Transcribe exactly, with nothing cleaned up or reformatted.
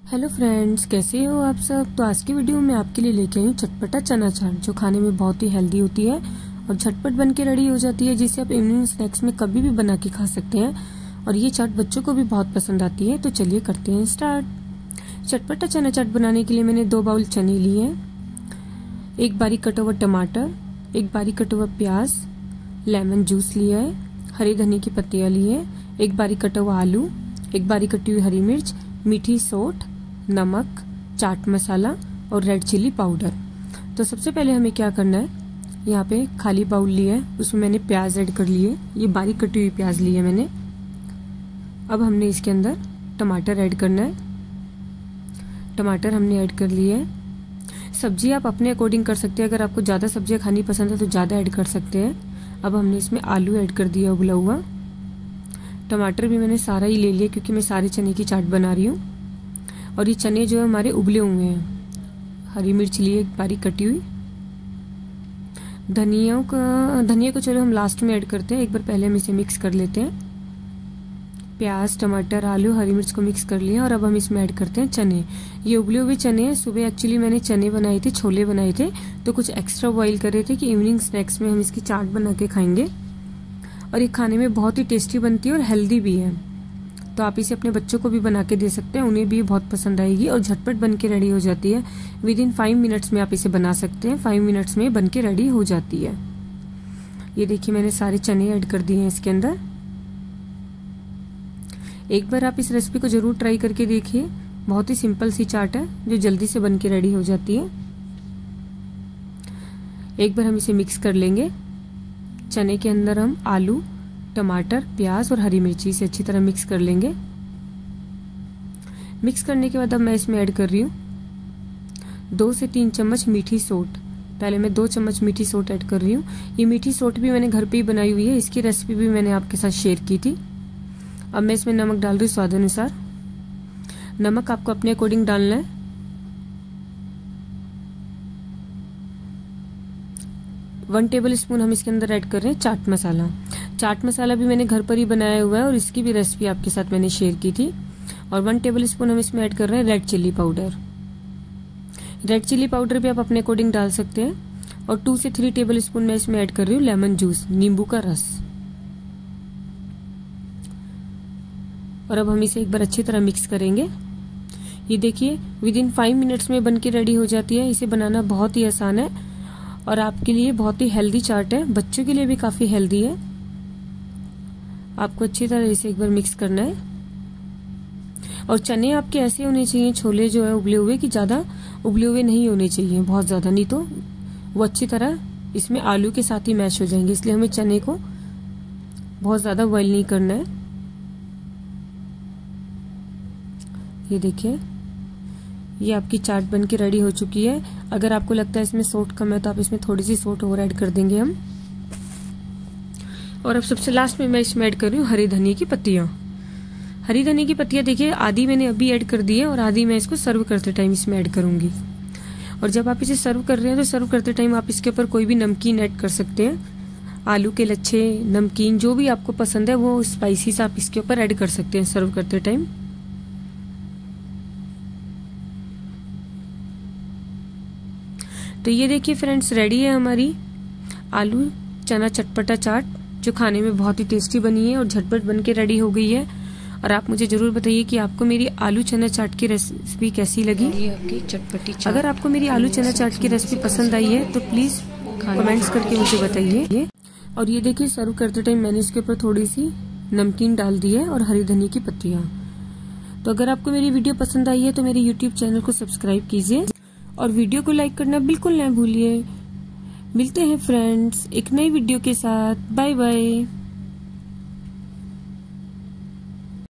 Hello friends, कैसे हो आप सब। तो आज की वीडियो में आपके लिए लेके आई हूँ चटपटा चना चाट, जो खाने में बहुत ही हेल्दी होती है और झटपट बन के रेडी हो जाती है, जिसे आप इवनिंग स्नैक्स में कभी भी बना के खा सकते हैं। और ये चाट बच्चों को भी बहुत पसंद आती है। तो चलिए करते हैं स्टार्ट। चटपटा चना चाट बनाने के लिए मैंने दो बाउल चने लिए हैं, एक बारीक कटा हुआ टमाटर, एक बारीक कटा हुआ प्याज, लेमन जूस लिया है, हरी धनिया की पत्तियां ली है, एक बारीक कटा हुआ आलू, एक बारीक कटी हुई हरी मिर्च, मीठी सौंठ, नमक, चाट मसाला और रेड चिली पाउडर। तो सबसे पहले हमें क्या करना है, यहाँ पे खाली बाउल लिया है, उसमें मैंने प्याज ऐड कर लिए, ये बारीक कटी हुई प्याज ली है मैंने। अब हमने इसके अंदर टमाटर ऐड करना है, टमाटर हमने ऐड कर लिए है। सब्जी आप अपने अकॉर्डिंग कर सकते हैं, अगर आपको ज़्यादा सब्जियाँ खानी पसंद है तो ज़्यादा ऐड कर सकते हैं। अब हमने इसमें आलू ऐड कर दिया उबला हुआ। टमाटर भी मैंने सारा ही ले लिया क्योंकि मैं सारे चने की चाट बना रही हूँ। और ये चने जो है हमारे उबले हुए हैं। हरी मिर्च लिए एक बारीक कटी हुई। धनिया का धनिया को चलो हम लास्ट में ऐड करते हैं, एक बार पहले हम इसे मिक्स कर लेते हैं। प्याज, टमाटर, आलू, हरी मिर्च को मिक्स कर लिया और अब हम इसमें ऐड करते हैं चने। ये उबले हुए चने हैं। सुबह एक्चुअली मैंने चने बनाए थे, छोले बनाए थे, तो कुछ एक्स्ट्रा बॉईल कर रहे थे कि इवनिंग स्नैक्स में हम इसकी चाट बना के खाएंगे। और ये खाने में बहुत ही टेस्टी बनती है और हेल्दी भी है। तो आप इसे अपने बच्चों को भी बना के दे सकते हैं, उन्हें भी बहुत पसंद आएगी और झटपट बन के रेडी हो जाती है। विद इन फाइव मिनट्स में आप इसे बना सकते हैं, फाइव मिनट्स में बन के रेडी हो जाती है। ये देखिए मैंने सारे चने ऐड कर दिए हैं इसके अंदर। एक बार आप इस रेसिपी को जरूर ट्राई करके देखिए, बहुत ही सिंपल सी चाट है जो जल्दी से बन के रेडी हो जाती है। एक बार हम इसे मिक्स कर लेंगे। चने के अंदर हम आलू, टमाटर, प्याज और हरी मिर्ची से अच्छी तरह मिक्स कर लेंगे। मिक्स करने के बाद अब मैं इसमें ऐड कर रही हूँ दो से तीन चम्मच मीठी सौंठ। पहले मैं दो चम्मच मीठी सौंठ ऐड कर रही हूँ। ये मीठी सौंठ भी मैंने घर पे ही बनाई हुई है, इसकी रेसिपी भी मैंने आपके साथ शेयर की थी। अब मैं इसमें नमक डाल रही हूँ स्वाद अनुसार। नमक आपको अपने अकॉर्डिंग डालना है। वन टेबल स्पून हम इसके अंदर ऐड कर रहे हैं चाट मसाला। चाट मसाला भी मैंने घर पर ही बनाया हुआ है और इसकी भी रेसिपी आपके साथ मैंने शेयर की थी। और वन टेबल स्पून हम इसमें ऐड कर रहे हैं red chilli powder. Red chilli powder भी आप अपने अकॉर्डिंग डाल सकते हैं। और टू से थ्री टेबल स्पून मैं इसमें ऐड कर रही हूँ लेमन जूस, नींबू का रस। और अब हम इसे एक बार अच्छी तरह मिक्स करेंगे। ये देखिए विद इन फाइव मिनट्स में बन के रेडी हो जाती है। इसे बनाना बहुत ही आसान है और आपके लिए बहुत ही हेल्दी चाट है, बच्चों के लिए भी काफी हेल्दी है। आपको अच्छी तरह इसे एक बार मिक्स करना है। और चने आपके ऐसे होने चाहिए, छोले जो है उबले हुए, कि ज्यादा उबले हुए नहीं होने चाहिए, बहुत ज्यादा, नहीं तो वो अच्छी तरह इसमें आलू के साथ ही मैश हो जाएंगे। इसलिए हमें चने को बहुत ज्यादा बॉईल नहीं करना है। ये देखिए ये आपकी चाट बन के रेडी हो चुकी है। अगर आपको लगता है इसमें सौंठ कम है तो आप इसमें थोड़ी सी सौंठ और ऐड कर देंगे हम। और अब सबसे लास्ट में मैं इसमें ऐड कर रही हूँ हरी धनिया की पत्तियां। हरी धनिया की पत्तियां देखिए आधी मैंने अभी ऐड कर दी है और आधी मैं इसको सर्व करते टाइम इसमें ऐड करूंगी। और जब आप इसे सर्व कर रहे हैं तो सर्व करते टाइम आप इसके ऊपर कोई भी नमकीन ऐड कर सकते हैं। आलू के लच्छे, नमकीन, जो भी आपको पसंद है वो स्पाइसीज आप इसके ऊपर ऐड कर सकते हैं सर्व करते टाइम। तो ये देखिए फ्रेंड्स, रेडी है हमारी आलू चना चटपटा चाट, जो खाने में बहुत ही टेस्टी बनी है और झटपट बन के रेडी हो गई है। और आप मुझे जरूर बताइए कि आपको मेरी आलू चना चाट की रेसिपी कैसी लगी। ये आपकी चटपटी चाट। अगर आपको मेरी आलू चना चाट की रेसिपी पसंद आई है तो प्लीज कमेंट्स करके मुझे बताइए। और ये देखिए सर्व करते टाइम मैंने इसके ऊपर थोड़ी सी नमकीन डाल दी है और हरी धनिया की पत्तियां। तो अगर आपको मेरी वीडियो पसंद आई है तो मेरे यूट्यूब चैनल को सब्सक्राइब कीजिए और वीडियो को लाइक करना बिल्कुल ना भूलिए। मिलते हैं फ्रेंड्स एक नई वीडियो के साथ। Bye bye.